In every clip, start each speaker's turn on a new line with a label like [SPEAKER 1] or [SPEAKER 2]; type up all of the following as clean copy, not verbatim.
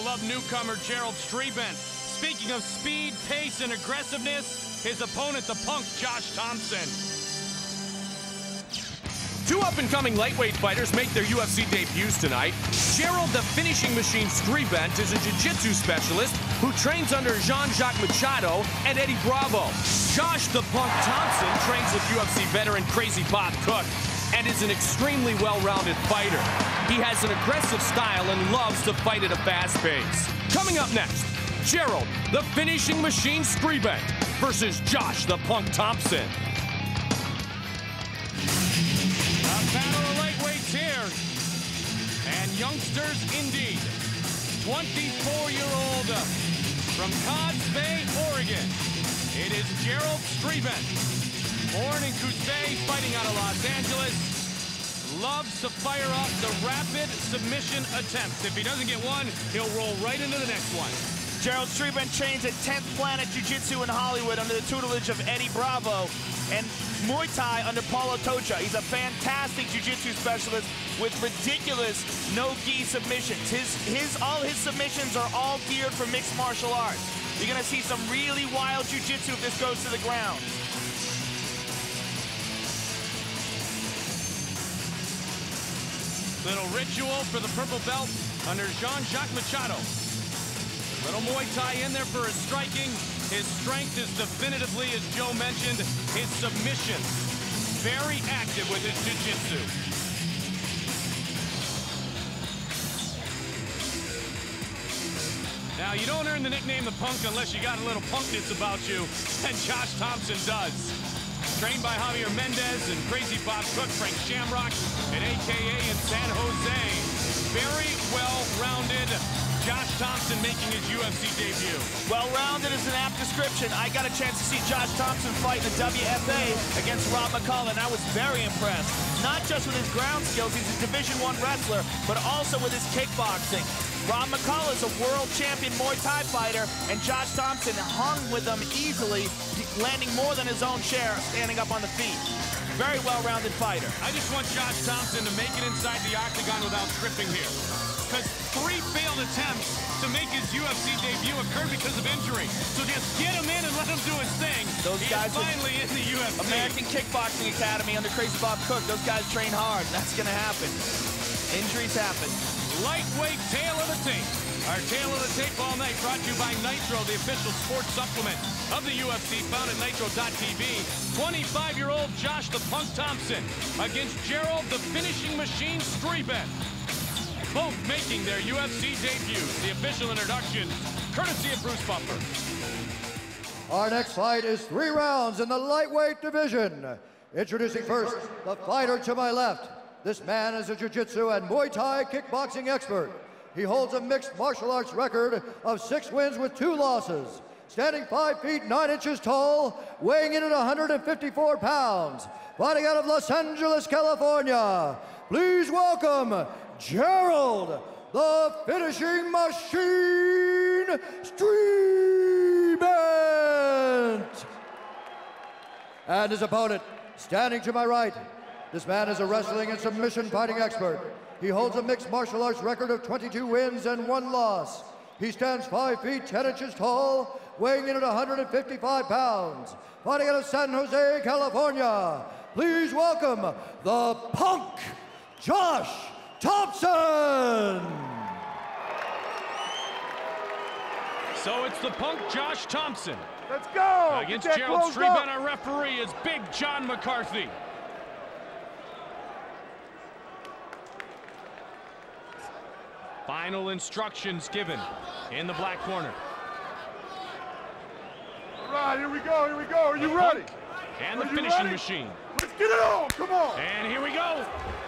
[SPEAKER 1] beloved newcomer Gerald Strebent. Speaking of speed, pace, and aggressiveness, his opponent, the Punk, Josh Thompson. Two up-and-coming lightweight fighters make their UFC debuts tonight. Gerald the Finishing Machine Strebent is a jiu-jitsu specialist who trains under Jean-Jacques Machado and Eddie Bravo. Josh the Punk Thompson trains with UFC veteran Crazy Bob Cook and is an extremely well-rounded fighter. He has an aggressive style and loves to fight at a fast pace. Coming up next, Gerald the Finishing Machine Strebent versus Josh the Punk Thompson. Battle of lightweights here, and youngsters indeed. 24-year-old from Cods Bay, Oregon. It is Gerald Strebent, born in Coos, fighting out of Los Angeles. Loves to fire off the rapid submission attempts. If he doesn't get one, he'll roll right into the next one.
[SPEAKER 2] Gerald Strebent trains at 10th Planet Jiu-Jitsu in Hollywood under the tutelage of Eddie Bravo, and Muay Thai under Paulo Tocha. He's a fantastic jiu-jitsu specialist with ridiculous no-gi submissions. All his submissions are all geared for mixed martial arts. You're gonna see some really wild jiu-jitsu if this goes to the ground.
[SPEAKER 1] Little ritual for the purple belt under Jean-Jacques Machado. Little Muay Thai in there for his striking. His strength is definitively, as Joe mentioned, his submission. Very active with his jiu-jitsu. Now, you don't earn the nickname the Punk unless you got a little punkness about you, and Josh Thompson does. Trained by Javier Mendez and Crazy Bob Cook, Frank Shamrock, and AKA in San Jose. Very well-rounded Josh Thompson making his UFC debut.
[SPEAKER 2] Well-rounded is an apt description. I got a chance to see Josh Thompson fight in the WFA against Rob McCullough, and I was very impressed. Not just with his ground skills, he's a Division I wrestler, but also with his kickboxing. Rob McCullough is a world champion Muay Thai fighter, and Josh Thompson hung with him easily, landing more than his own share, standing up on the feet. Very well-rounded fighter.
[SPEAKER 1] I just want Josh Thompson to make it inside the octagon without tripping here. Because 3 failed attempts to make his UFC debut occurred because of injury. So just get him in and let him do his thing.
[SPEAKER 2] Those guys
[SPEAKER 1] are finally in the UFC.
[SPEAKER 2] American Kickboxing Academy under Crazy Bob Cook. Those guys train hard. That's going to happen. Injuries happen.
[SPEAKER 1] Lightweight tail of the tape. Our tail of the tape all night brought to you by Nitro, the official sports supplement of the UFC, found at Nitro.tv. 25-year-old Josh the Punk Thompson against Gerald the Finishing Machine Strebent. Both making their UFC debuts. The official introduction, courtesy of Bruce Buffer.
[SPEAKER 3] Our next fight is 3 rounds in the lightweight division. Introducing first, the fighter to my left. This man is a jiu-jitsu and Muay Thai kickboxing expert. He holds a mixed martial arts record of 6 wins with 2 losses. Standing 5 feet 9 inches tall, weighing in at 154 pounds. Fighting out of Los Angeles, California. Please welcome Gerald the Finishing Machine Strebent. And his opponent, standing to my right. This man is a wrestling and submission fighting expert. He holds a mixed martial arts record of 22 wins and 1 loss. He stands 5 feet 10 inches tall, weighing in at 155 pounds. Fighting out of San Jose, California. Please welcome the Punk, Josh Thompson.
[SPEAKER 1] So it's the Punk, Josh Thompson.
[SPEAKER 4] Let's go!
[SPEAKER 1] Against Gerald Strebent, our referee is Big John McCarthy. Final instructions given in the black corner.
[SPEAKER 4] All right, here we go, here we go. Are you ready?
[SPEAKER 1] And the finishing machine.
[SPEAKER 4] Let's get it on, come on.
[SPEAKER 1] And here we go.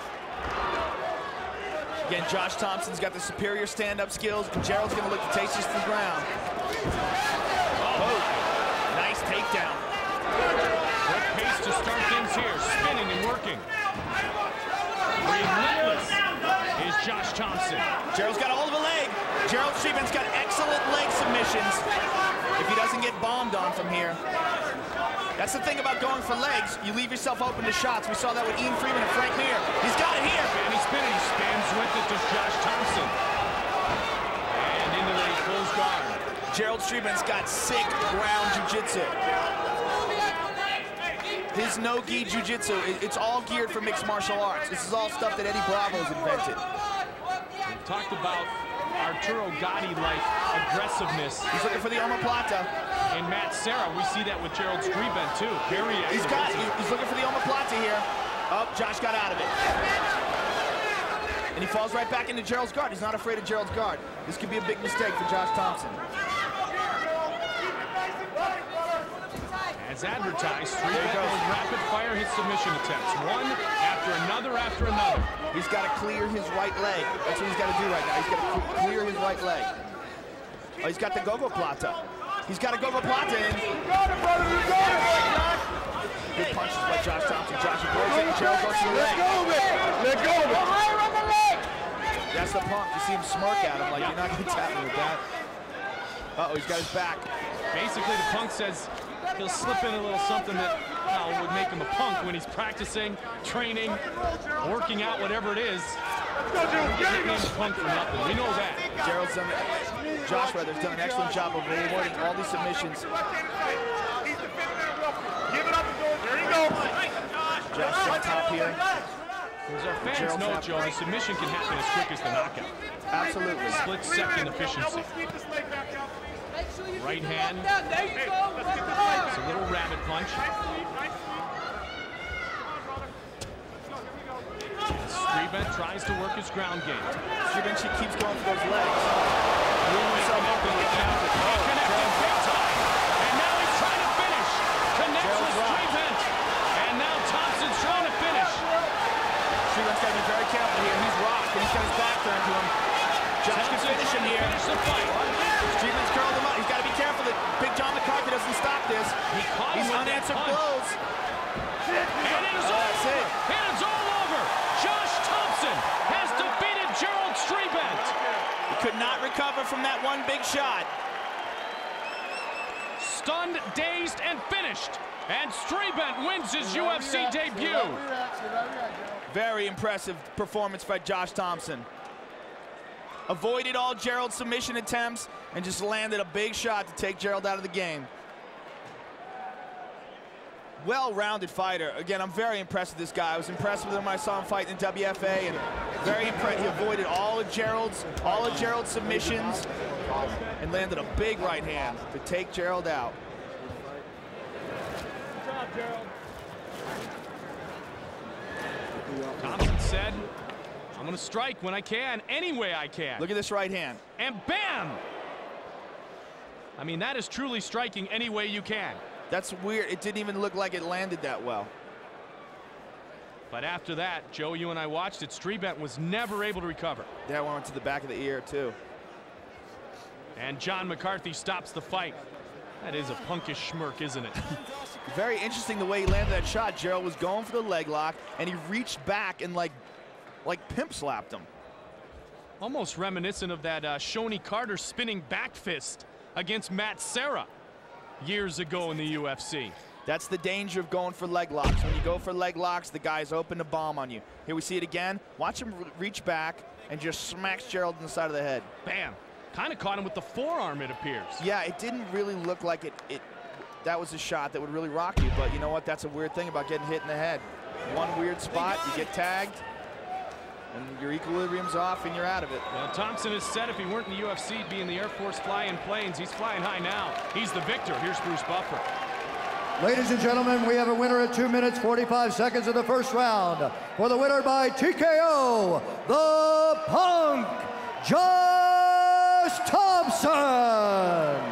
[SPEAKER 2] Again, Josh Thompson's got the superior stand-up skills, and Gerald's gonna look to take this to the ground. Oh, nice takedown.
[SPEAKER 1] Quick pace to start things here, spinning and working. Relentless is Josh Thompson.
[SPEAKER 2] Gerald's got a hold of a leg. Gerald Strebent's got excellent leg submissions if he doesn't get bombed on from here. That's the thing about going for legs. You leave yourself open to shots. We saw that with Ian Freeman and Frank Mir. He's got it here.
[SPEAKER 1] And he's spinning. He spins with it to Josh Thompson. And into the
[SPEAKER 2] Gerald Strebent's got sick ground jiu-jitsu. His no-gi jiu-jitsu, it's all geared for mixed martial arts. This is all stuff that Eddie Bravo's invented.
[SPEAKER 1] We talked about Arturo Gatti-like aggressiveness.
[SPEAKER 2] He's looking for the omoplata.
[SPEAKER 1] And Matt Serra, we see that with Gerald Strebent too. Very aggressive.
[SPEAKER 2] He's looking for the omoplata here. Oh, Josh got out of it. And he falls right back into Gerald's guard. He's not afraid of Gerald's guard. This could be a big mistake for Josh Thompson.
[SPEAKER 1] As advertised, Strebent will rapid fire his submission attempts. One after another after another.
[SPEAKER 2] He's got to clear his right leg. That's what he's got to do right now. He's got to clear his right leg. Oh, he's got the gogoplata. He's got a gogoplata in.
[SPEAKER 4] You got it, brother. You got it.
[SPEAKER 2] Good punches by Josh Thompson. Josh avoids it, and Gerald goes to the leg.
[SPEAKER 4] Let go of it. Let go of it.
[SPEAKER 2] That's the punk. You see him smirk at him like, you're not going to tap me with that. Uh-oh, he's got his back.
[SPEAKER 1] Basically, the punk says he'll slip in a little something that would make him a punk when he's practicing, training, working out, whatever it is. Nicknamed punk for nothing. We know that.
[SPEAKER 2] Gerald's done, Josh rather, has done an excellent job of avoiding all these submissions.
[SPEAKER 4] Give it up and go. There you go.
[SPEAKER 2] Josh on top here.
[SPEAKER 1] As our fans know, Joe, the submission can happen as quick as the knockout.
[SPEAKER 2] Absolutely.
[SPEAKER 1] Split-second efficiency. Right hand. It's a little rabbit punch. Strebent tries to work his ground game.
[SPEAKER 2] Strebent keeps going for those legs.
[SPEAKER 1] Connecting big time. And now he's trying to finish. Connects with Strebent. And now Thompson's trying to finish.
[SPEAKER 2] Strebent's got to be very careful here. He's rocked, and he's got his back turned to him. Josh can finish him here.
[SPEAKER 1] Finish the fight.
[SPEAKER 2] Strebent's curled him up. He's got to be careful that Big John McCarthy doesn't stop this. He's unanswered blows.
[SPEAKER 1] And it is over. And it's all over. Josh Thompson has defeated Gerald Strebent.
[SPEAKER 2] He could not recover from that one big shot.
[SPEAKER 1] Stunned, dazed, and finished. And Strebent wins his UFC debut.
[SPEAKER 2] Very impressive performance by Josh Thompson. Avoided all Gerald's submission attempts and just landed a big shot to take Gerald out of the game. Well-rounded fighter. Again, I'm very impressed with this guy. I was impressed with him when I saw him fight in WFA, and very impressed. He avoided all of Gerald's submissions and landed a big right hand to take Gerald out.
[SPEAKER 4] Good job, Gerald.
[SPEAKER 1] Thompson said, I'm going to strike when I can, any way I can.
[SPEAKER 2] Look at this right hand.
[SPEAKER 1] And bam! I mean, that is truly striking any way you can.
[SPEAKER 2] That's weird. It didn't even look like it landed that well.
[SPEAKER 1] But after that, Joe, you and I watched it, Strebent was never able to recover.
[SPEAKER 2] That one went to the back of the ear, too.
[SPEAKER 1] And John McCarthy stops the fight. That is a punkish schmirk, isn't it?
[SPEAKER 2] Very interesting the way he landed that shot. Gerald was going for the leg lock, and he reached back and like pimp slapped him.
[SPEAKER 1] Almost reminiscent of that Shoney Carter spinning back fist against Matt Serra years ago in the UFC.
[SPEAKER 2] That's the danger of going for leg locks. When you go for leg locks, the guy's open to bomb on you. Here we see it again. Watch him reach back and just smacks Gerald in the side of the head.
[SPEAKER 1] Bam. Kind of caught him with the forearm, it appears.
[SPEAKER 2] Yeah, it didn't really look like that was a shot that would really rock you, but you know what? That's a weird thing about getting hit in the head. One weird spot, you get tagged, and your equilibrium's off, and you're out of it.
[SPEAKER 1] Well, Thompson has said if he weren't in the UFC, he'd be in the Air Force flying planes. He's flying high now. He's the victor. Here's Bruce Buffer.
[SPEAKER 3] Ladies and gentlemen, we have a winner at 2 minutes, 45 seconds of the first round. For the winner by TKO, the Punk, Josh Thompson.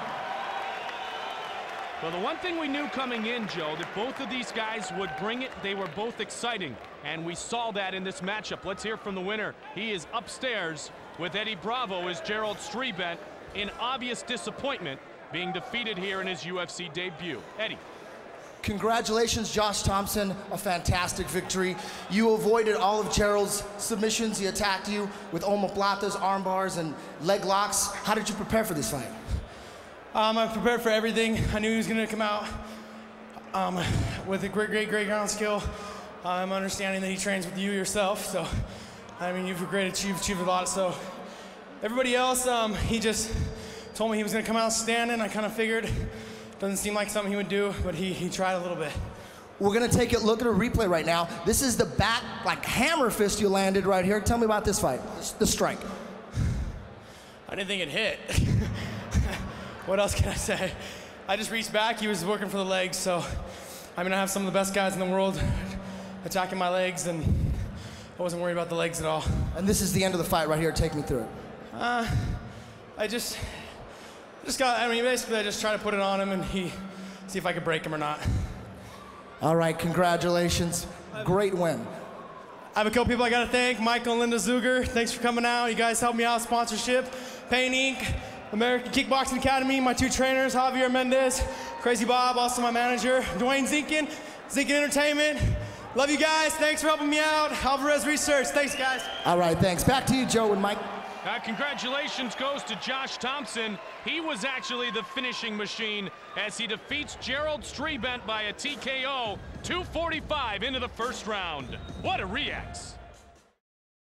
[SPEAKER 1] Well, the one thing we knew coming in, Joe, that both of these guys would bring it. They were both exciting, and we saw that in this matchup. Let's hear from the winner. He is upstairs with Eddie Bravo as Gerald Strebent, in obvious disappointment, being defeated here in his UFC debut. Eddie.
[SPEAKER 5] Congratulations, Josh Thompson, a fantastic victory. You avoided all of Gerald's submissions. He attacked you with omoplatas, arm bars, and leg locks. How did you prepare for this fight?
[SPEAKER 6] I prepared for everything. I knew he was going to come out with a great ground skill. I'm understanding that he trains with you yourself, so I mean, you've achieved a lot. So everybody else, he just told me he was gonna come out standing. I kind of figured, doesn't seem like something he would do, but he tried a little bit.
[SPEAKER 5] We're gonna take a look at a replay right now. This is the back, like hammer fist you landed right here. Tell me about this fight, the strike.
[SPEAKER 6] I didn't think it hit. What else can I say? I just reached back, he was working for the legs, so I mean, I have some of the best guys in the world attacking my legs, and I wasn't worried about the legs at all.
[SPEAKER 5] And this is the end of the fight right here. Take me through it.
[SPEAKER 6] I just got, I mean, basically I just tried to put it on him and see if I could break him or not.
[SPEAKER 5] All right, congratulations. Great win.
[SPEAKER 6] I have a couple people I gotta thank. Michael and Linda Zuger, thanks for coming out. You guys helped me out with sponsorship. Pain Inc., American Kickboxing Academy, my 2 trainers, Javier Mendez, Crazy Bob, also my manager, Dwayne Zinkin, Zinkin Entertainment. Love you guys, thanks for helping me out. Alvarez Research, thanks guys.
[SPEAKER 5] All right, thanks. Back to you, Joe and Mike.
[SPEAKER 1] Congratulations goes to Josh Thompson. He was actually the finishing machine as he defeats Gerald Strebent by a TKO, 2:45 into the first round. What a react.